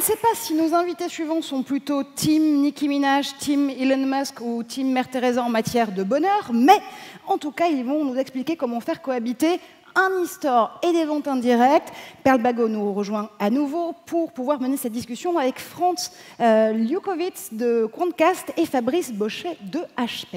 ne sais pas si nos invités suivants sont plutôt team Nicki Minaj, team Elon Musk ou team Mère Teresa en matière de bonheur, mais en tout cas, ils vont nous expliquer comment faire cohabiter un e-store et des ventes indirectes. Perle Bagot nous rejoint à nouveau pour pouvoir mener cette discussion avec Franz Liukowitz de Quantcast et Fabrice Bochet de HP.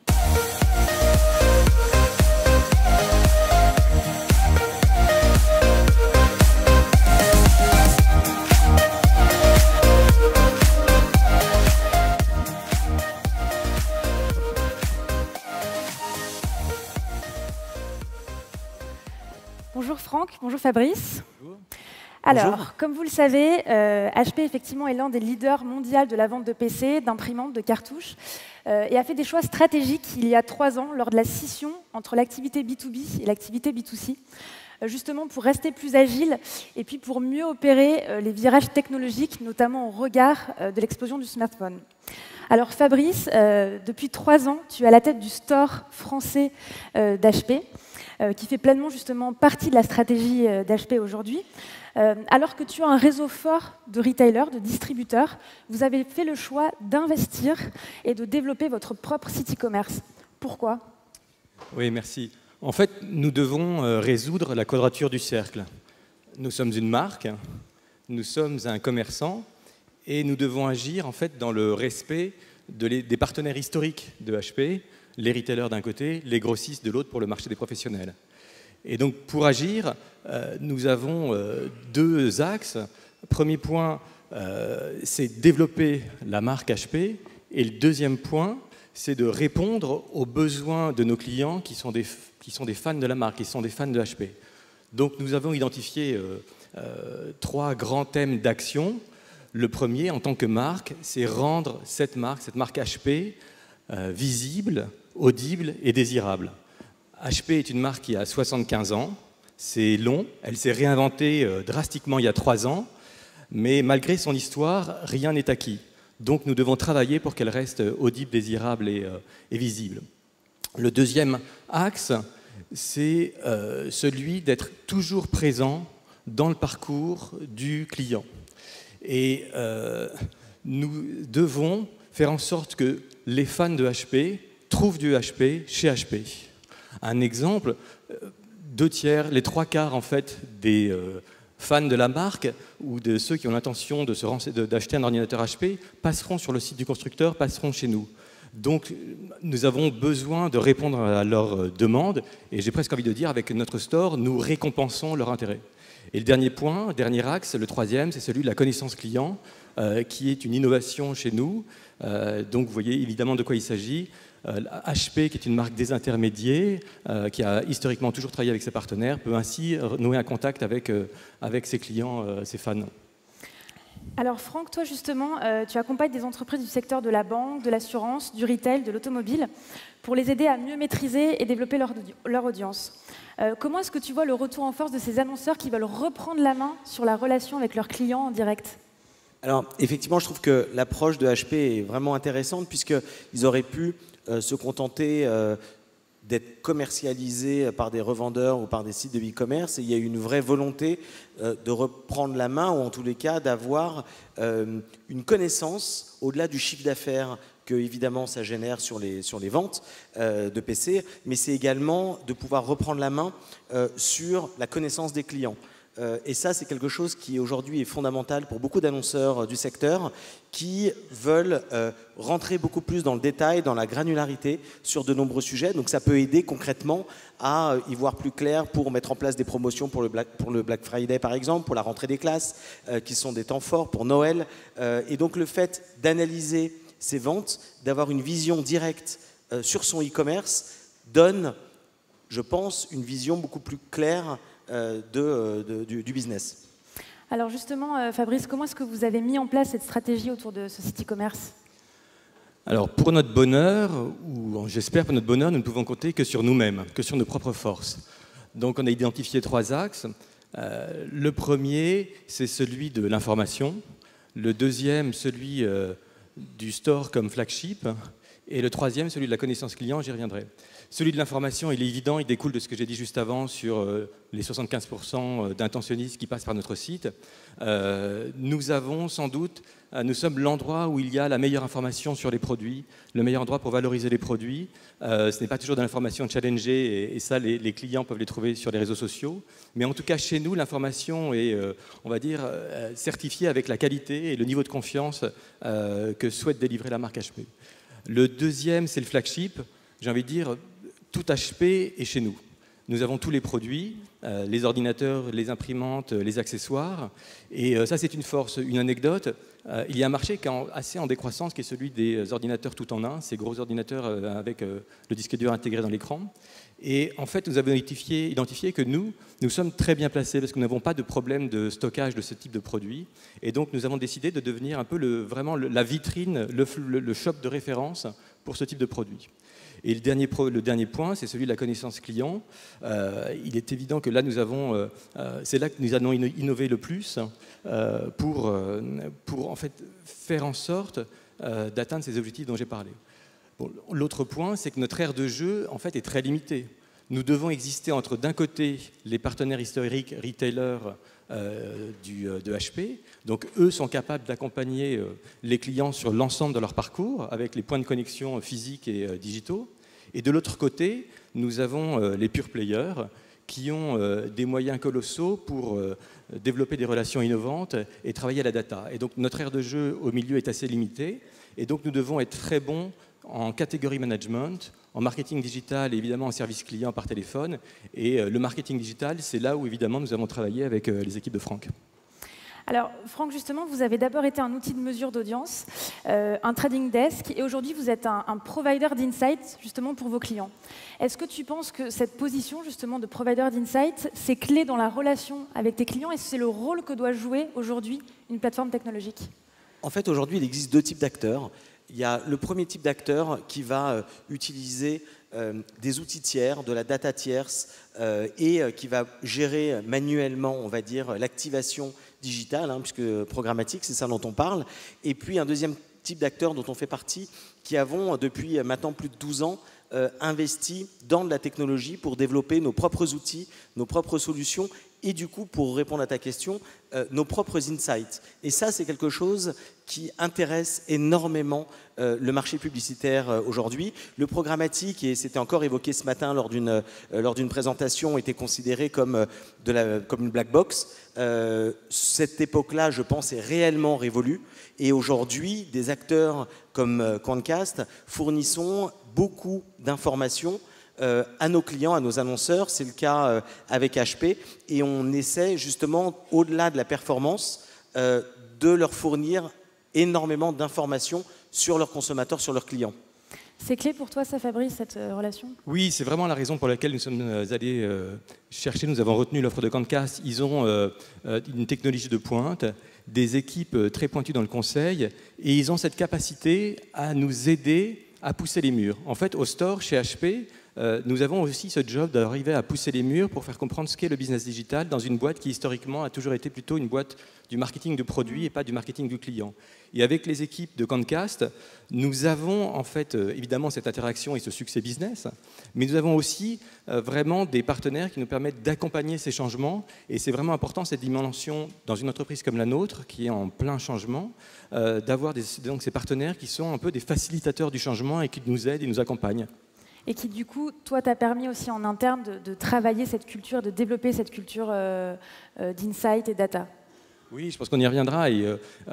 Bonjour Franck, bonjour Fabrice. Bonjour. Alors, Bonjour. comme vous le savez, HP effectivement est l'un des leaders mondiaux de la vente de PC, d'imprimantes, de cartouches, et a fait des choix stratégiques il y a 3 ans lors de la scission entre l'activité B2B et l'activité B2C, justement pour rester plus agile et puis pour mieux opérer les virages technologiques, notamment au regard de l'explosion du smartphone. Alors Fabrice, depuis 3 ans, tu es à la tête du store français d'HP, qui fait pleinement justement partie de la stratégie d'HP aujourd'hui. Alors que tu as un réseau fort de retailers, de distributeurs, vous avez fait le choix d'investir et de développer votre propre site e-commerce. Pourquoi? Oui, merci. En fait, nous devons résoudre la quadrature du cercle. Nous sommes une marque, nous sommes un commerçant, et nous devons agir en fait dans le respect des partenaires historiques de HP, les retailers d'un côté, les grossistes de l'autre pour le marché des professionnels. Et donc pour agir, nous avons 2 axes. Premier point, c'est développer la marque HP, et le deuxième point, c'est de répondre aux besoins de nos clients qui sont des fans de la marque, qui sont des fans de HP. Donc nous avons identifié 3 grands thèmes d'action. Le premier, en tant que marque, c'est rendre cette marque HP, visible, audible et désirable. HP est une marque qui a 75 ans, c'est long, elle s'est réinventée drastiquement il y a 3 ans, mais malgré son histoire, rien n'est acquis. Donc nous devons travailler pour qu'elle reste audible, désirable et visible. Le deuxième axe, c'est celui d'être toujours présent dans le parcours du client. Et nous devons faire en sorte que les fans de HP trouvent du HP chez HP. Un exemple, 2 tiers, les 3 quarts en fait des fans de la marque ou de ceux qui ont l'intention d'acheter un ordinateur HP passeront sur le site du constructeur, passeront chez nous. Donc nous avons besoin de répondre à leurs demandes et j'ai presque envie de dire avec notre store, nous récompensons leur intérêt. Et le dernier point, dernier axe, le troisième, c'est celui de la connaissance client, qui est une innovation chez nous. Donc vous voyez évidemment de quoi il s'agit. HP, qui est une marque désintermédiée, qui a historiquement toujours travaillé avec ses partenaires, peut ainsi nouer un contact avec ses clients, ses fans. Alors Franck, toi justement, tu accompagnes des entreprises du secteur de la banque, de l'assurance, du retail, de l'automobile, pour les aider à mieux maîtriser et développer leur audience. Comment est-ce que tu vois le retour en force de ces annonceurs qui veulent reprendre la main sur la relation avec leurs clients en direct? Alors effectivement, je trouve que l'approche de HP est vraiment intéressante puisqu'ils auraient pu se contenter d'être commercialisés par des revendeurs ou par des sites de e-commerce. Et il y a une vraie volonté de reprendre la main ou en tous les cas d'avoir une connaissance au-delà du chiffre d'affaires que évidemment ça génère sur les ventes de PC, mais c'est également de pouvoir reprendre la main sur la connaissance des clients. Et ça, c'est quelque chose qui aujourd'hui est fondamental pour beaucoup d'annonceurs du secteur qui veulent rentrer beaucoup plus dans le détail, dans la granularité sur de nombreux sujets. Donc ça peut aider concrètement à y voir plus clair pour mettre en place des promotions pour le Black Friday par exemple, pour la rentrée des classes, qui sont des temps forts pour Noël. Et donc le fait d'analyser ces ventes, d'avoir une vision directe sur son e-commerce donne, je pense, une vision beaucoup plus claire du business. Alors justement, Fabrice, comment est-ce que vous avez mis en place cette stratégie autour de ce site e-commerce? Alors pour notre bonheur, ou j'espère pour notre bonheur, nous ne pouvons compter que sur nous-mêmes, que sur nos propres forces. Donc on a identifié 3 axes. Le premier, c'est celui de l'information. Le deuxième, celui du store comme flagship. Et le troisième, celui de la connaissance client, j'y reviendrai. Celui de l'information, il est évident, il découle de ce que j'ai dit juste avant sur les 75% d'intentionnistes qui passent par notre site. Nous avons sans doute, nous sommes l'endroit où il y a la meilleure information sur les produits, le meilleur endroit pour valoriser les produits. Ce n'est pas toujours de l'information challengée, et ça, les clients peuvent les trouver sur les réseaux sociaux. Mais en tout cas, chez nous, l'information est, on va dire, certifiée avec la qualité et le niveau de confiance que souhaite délivrer la marque HP. Le deuxième, c'est le flagship. J'ai envie de dire, tout HP est chez nous. Nous avons tous les produits, les ordinateurs, les imprimantes, les accessoires. Et ça, c'est une force. Une anecdote, il y a un marché qui est assez en décroissance, qui est celui des ordinateurs tout en un, ces gros ordinateurs avec le disque dur intégré dans l'écran. Et en fait, nous avons identifié que nous sommes très bien placés parce que nous n'avons pas de problème de stockage de ce type de produit. Et donc, nous avons décidé de devenir un peu vraiment la vitrine, le shop de référence pour ce type de produit. Et le dernier point, c'est celui de la connaissance client. Il est évident que là, c'est là que nous allons innover le plus pour en fait faire en sorte d'atteindre ces objectifs dont j'ai parlé. Bon, l'autre point, c'est que notre aire de jeu, en fait, est très limitée. Nous devons exister entre, d'un côté, les partenaires historiques, retailers de HP. Donc, eux sont capables d'accompagner les clients sur l'ensemble de leur parcours, avec les points de connexion physiques et digitaux. Et de l'autre côté, nous avons les pure players qui ont des moyens colossaux pour développer des relations innovantes et travailler à la data. Et donc, notre aire de jeu au milieu est assez limitée. Et donc, nous devons être très bons en catégorie management, en marketing digital et évidemment en service client par téléphone. Et le marketing digital, c'est là où évidemment nous avons travaillé avec les équipes de Franck. Alors, Franck, justement, vous avez d'abord été un outil de mesure d'audience, un trading desk, et aujourd'hui, vous êtes un provider d'insight, justement, pour vos clients. Est-ce que tu penses que cette position, justement, de provider d'insight, c'est clé dans la relation avec tes clients, et c'est le rôle que doit jouer aujourd'hui une plateforme technologique? En fait, aujourd'hui, il existe deux types d'acteurs. Il y a le premier type d'acteur qui va utiliser des outils tiers, de la data tierce, et qui va gérer manuellement, on va dire, l'activation digitale, puisque programmatique, c'est ça dont on parle. Et puis un deuxième type d'acteurs dont on fait partie, qui avons depuis maintenant plus de 12 ans investi dans de la technologie pour développer nos propres outils, nos propres solutions et du coup, pour répondre à ta question, nos propres insights. Et ça, c'est quelque chose qui intéresse énormément le marché publicitaire aujourd'hui. Le programmatique, et c'était encore évoqué ce matin lors d'une présentation, était considéré comme une black box. Cette époque-là, je pense, est réellement révolue. Et aujourd'hui, des acteurs comme Quantcast fournissons beaucoup d'informations à nos clients, à nos annonceurs. C'est le cas avec HP. Et on essaie justement, au-delà de la performance, de leur fournir énormément d'informations sur leurs consommateurs, sur leurs clients. C'est clé pour toi, ça, Fabrice, cette relation? Oui, c'est vraiment la raison pour laquelle nous sommes allés chercher. Nous avons retenu l'offre de Quantcast. Ils ont une technologie de pointe, des équipes très pointues dans le conseil, et ils ont cette capacité à nous aider à pousser les murs. En fait, au store, chez HP, nous avons aussi ce job d'arriver à pousser les murs pour faire comprendre ce qu'est le business digital dans une boîte qui, historiquement, a toujours été plutôt une boîte du marketing de produits et pas du marketing du client. Et avec les équipes de Quantcast, nous avons en fait évidemment cette interaction et ce succès business, mais nous avons aussi vraiment des partenaires qui nous permettent d'accompagner ces changements. Et c'est vraiment important, cette dimension, dans une entreprise comme la nôtre, qui est en plein changement, d'avoir donc ces partenaires qui sont un peu des facilitateurs du changement et qui nous aident et nous accompagnent. Et qui, du coup, toi, t'a permis aussi en interne de travailler cette culture, de développer cette culture d'insight et data. Oui, je pense qu'on y reviendra. Et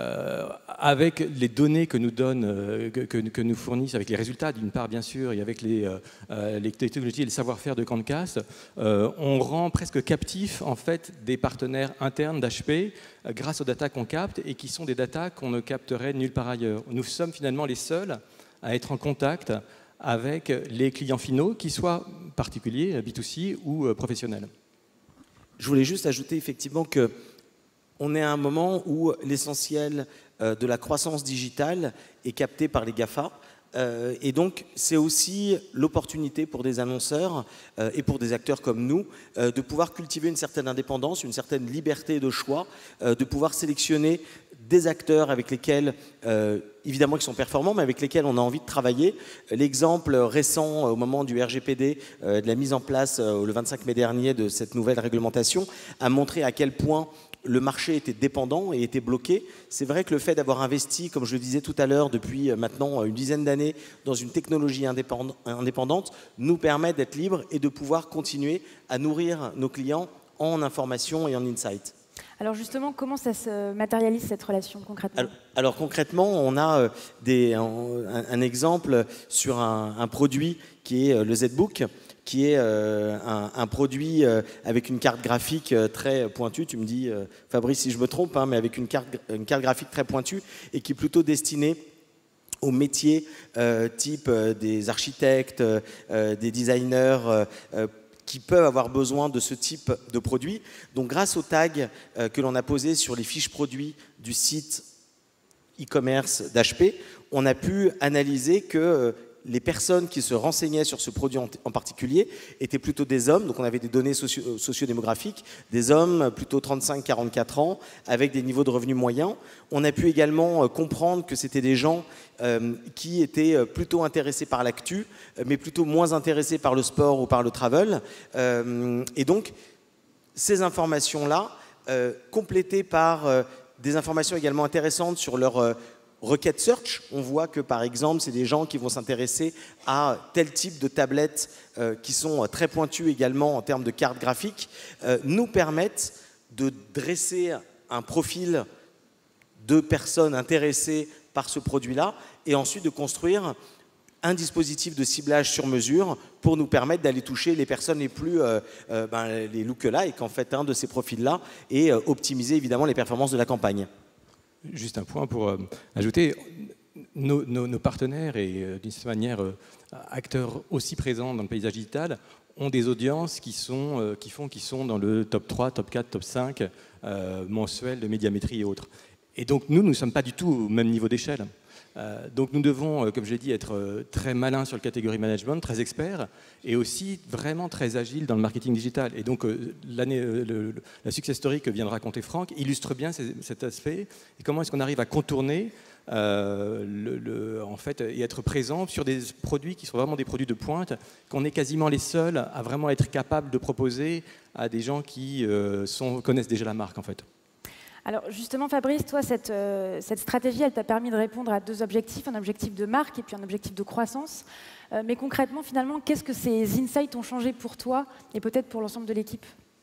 avec les données que nous donnent, que nous fournissent, avec les résultats d'une part bien sûr, et avec les technologies et le savoir-faire de Quantcast, on rend presque captif en fait des partenaires internes d'HP grâce aux datas qu'on capte et qui sont des datas qu'on ne capterait nulle part ailleurs. Nous sommes finalement les seuls à être en contact avec les clients finaux, qu'ils soient particuliers, B2C ou professionnels. Je voulais juste ajouter effectivement que on est à un moment où l'essentiel de la croissance digitale est capté par les GAFA. Et donc, c'est aussi l'opportunité pour des annonceurs et pour des acteurs comme nous de pouvoir cultiver une certaine indépendance, une certaine liberté de choix, de pouvoir sélectionner des acteurs avec lesquels, évidemment, qui sont performants, mais avec lesquels on a envie de travailler. L'exemple récent au moment du RGPD, de la mise en place le 25 mai dernier de cette nouvelle réglementation, a montré à quel point le marché était dépendant et était bloqué. C'est vrai que le fait d'avoir investi, comme je le disais tout à l'heure, depuis maintenant une dizaine d'années dans une technologie indépendante, nous permet d'être libres et de pouvoir continuer à nourrir nos clients en information et en insight. Alors justement, comment ça se matérialise cette relation concrètement? Alors concrètement, on a un exemple sur un produit qui est le ZBook, qui est un produit avec une carte graphique très pointue. Tu me dis, Fabrice, si je me trompe, hein, mais avec une carte graphique très pointue et qui est plutôt destinée aux métiers type des architectes, des designers, qui peuvent avoir besoin de ce type de produit. Donc grâce aux tags que l'on a posés sur les fiches produits du site e-commerce d'HP, on a pu analyser que les personnes qui se renseignaient sur ce produit en particulier étaient plutôt des hommes, donc on avait des données sociodémographiques, des hommes plutôt 35-44 ans, avec des niveaux de revenus moyens. On a pu également comprendre que c'était des gens qui étaient plutôt intéressés par l'actu, mais plutôt moins intéressés par le sport ou par le travel. Et donc, ces informations-là, complétées par des informations également intéressantes sur leur requête search, on voit que par exemple c'est des gens qui vont s'intéresser à tel type de tablettes qui sont très pointues également en termes de cartes graphiques, nous permettent de dresser un profil de personnes intéressées par ce produit-là et ensuite de construire un dispositif de ciblage sur mesure pour nous permettre d'aller toucher les personnes les plus les lookalikes en fait, de ces profils-là et optimiser évidemment les performances de la campagne. Juste un point pour ajouter, nos partenaires et d'une certaine manière acteurs aussi présents dans le paysage digital ont des audiences qui sont dans le top 3, top 4, top 5 mensuel de médiamétrie et autres. Et donc nous ne sommes pas du tout au même niveau d'échelle. Donc nous devons, comme je l'ai dit, être très malins sur le catégorie management, très experts, et aussi vraiment très agiles dans le marketing digital. Et donc la success story que vient de raconter Franck illustre bien cet aspect, et comment est-ce qu'on arrive à contourner en fait, et être présent sur des produits qui sont vraiment des produits de pointe, qu'on est quasiment les seuls à vraiment être capables de proposer à des gens qui connaissent déjà la marque en fait. Alors justement, Fabrice, toi, cette stratégie, elle t'a permis de répondre à deux objectifs, un objectif de marque et puis un objectif de croissance. Mais concrètement, finalement, qu'est-ce que ces insights ont changé pour toi et peut-être pour l'ensemble de l'équipe?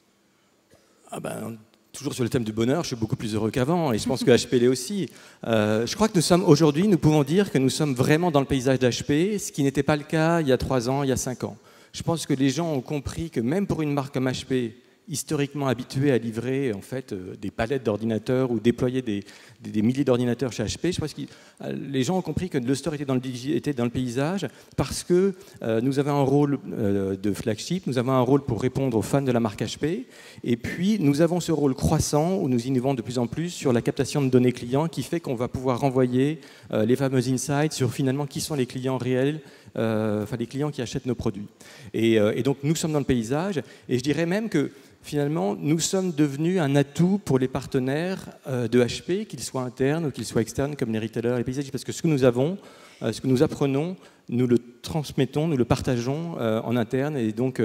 Toujours sur le thème du bonheur, je suis beaucoup plus heureux qu'avant et je pense que HP l'est aussi. Je crois que aujourd'hui, nous pouvons dire que nous sommes vraiment dans le paysage d'HP, ce qui n'était pas le cas il y a 3 ans, il y a 5 ans. Je pense que les gens ont compris que même pour une marque comme HP, historiquement habitué à livrer en fait, des palettes d'ordinateurs ou déployer des milliers d'ordinateurs chez HP. Je pense que les gens ont compris que le store était dans le paysage parce que nous avons un rôle de flagship, nous avons un rôle pour répondre aux fans de la marque HP, et puis nous avons ce rôle croissant où nous innovons de plus en plus sur la captation de données clients qui fait qu'on va pouvoir renvoyer les fameux insights sur finalement qui sont les clients réels, les clients qui achètent nos produits. Et donc nous sommes dans le paysage, et je dirais même que finalement, nous sommes devenus un atout pour les partenaires de HP, qu'ils soient internes ou qu'ils soient externes, comme les retailers, les paysagistes, parce que ce que nous avons, ce que nous apprenons, nous le transmettons, nous le partageons en interne, et donc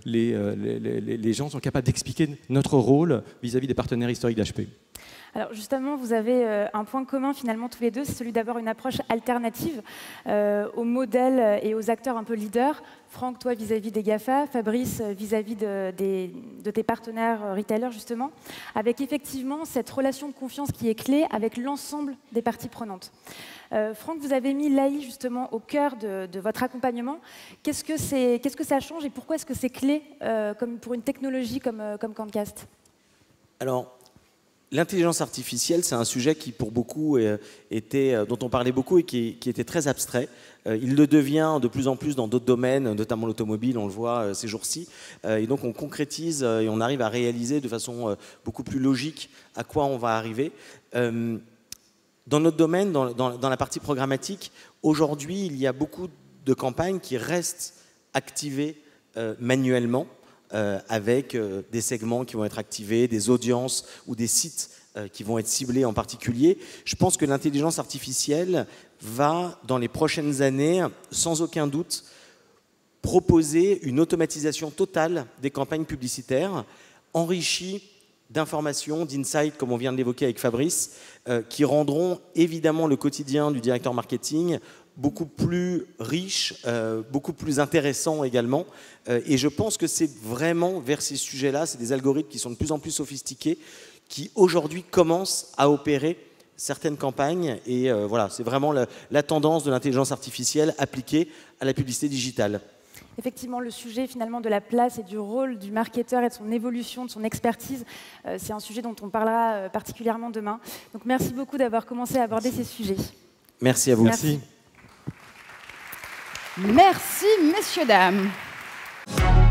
les gens sont capables d'expliquer notre rôle vis-à-vis des partenaires historiques d'HP. Alors justement, vous avez un point commun finalement tous les deux, c'est celui d'avoir une approche alternative aux modèles et aux acteurs un peu leaders. Franck, toi vis-à-vis des GAFA, Fabrice vis-à-vis de tes partenaires retailers justement, avec effectivement cette relation de confiance qui est clé avec l'ensemble des parties prenantes. Franck, vous avez mis l'AI justement au cœur de votre accompagnement. Qu'est-ce que ça change et pourquoi est-ce que c'est clé comme pour une technologie comme Quantcast? Alors, l'intelligence artificielle, c'est un sujet qui, pour beaucoup, dont on parlait beaucoup et qui était très abstrait. Il le devient de plus en plus dans d'autres domaines, notamment l'automobile, on le voit ces jours-ci. Et donc, on concrétise et on arrive à réaliser de façon beaucoup plus logique à quoi on va arriver. Dans notre domaine, dans la partie programmatique, aujourd'hui, il y a beaucoup de campagnes qui restent activées manuellement, avec des segments qui vont être activés, des audiences ou des sites qui vont être ciblés en particulier. Je pense que l'intelligence artificielle va, dans les prochaines années, sans aucun doute, proposer une automatisation totale des campagnes publicitaires, enrichie d'informations, d'insights, comme on vient de l'évoquer avec Fabrice, qui rendront évidemment le quotidien du directeur marketing beaucoup plus riche, beaucoup plus intéressant également. Et je pense que c'est vraiment vers ces sujets-là, c'est des algorithmes qui sont de plus en plus sophistiqués, qui aujourd'hui commencent à opérer certaines campagnes. Et voilà, c'est vraiment la tendance de l'intelligence artificielle appliquée à la publicité digitale. Effectivement, le sujet finalement de la place et du rôle du marketeur et de son évolution, de son expertise, c'est un sujet dont on parlera particulièrement demain. Donc merci beaucoup d'avoir commencé à aborder ces sujets. Merci à vous. Merci. Merci, messieurs, dames.